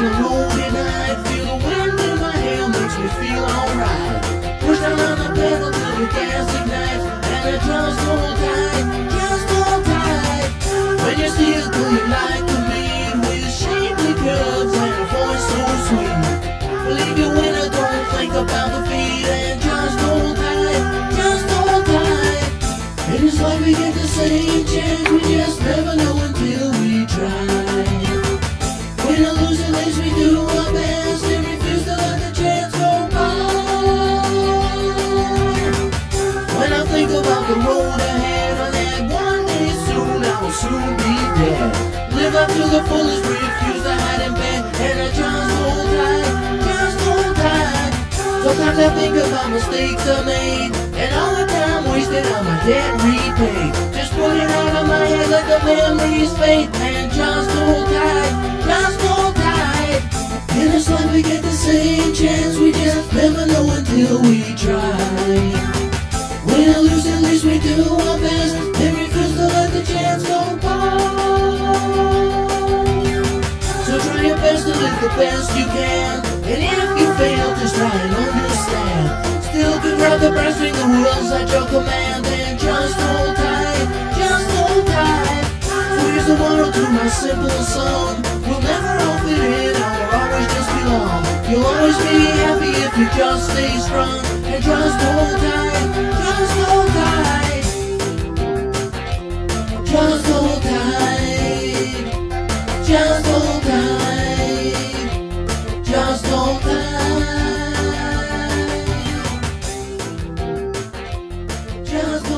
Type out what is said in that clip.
the road at night. Feel the wind in my hair, makes me feel alright. Push down on the pedal till the gas ignites, and I just hold tight, just hold tight. When you steer clean like a meat, with shapely curves and a voice so sweet. Believe you when I don't think about the feet, and just hold tight, just hold tight. And it's like we get the same chance, we just never know until we try. When I lose the race, we do our best and refuse to let the chance go by. When I think about the road ahead, on that one day soon I will soon be dead. Live up to the fullest, refuse to hide in bed, and I just hold tight, just hold tight. Sometimes I think about mistakes I made, and all the time wasted on my debt repaid. Just put it out of my head, let the memories fade, and just hold tight, just hold tight. In this life we get the same chance, we just never know until we try. When I lose, at least we do our best, and refuse to let the chance go by. So try your best to live the best you can, and if you fail, just try and understand. Still can grab the brass ring, the wheels at your command, and just hold tight, just hold tight. So here's the moral to my simple song: we'll never all fit in, or always just belong. You'll always be happy if you just stay strong, and just hold tight, just hold tight, just hold tight, just hold tight, just hold tight, just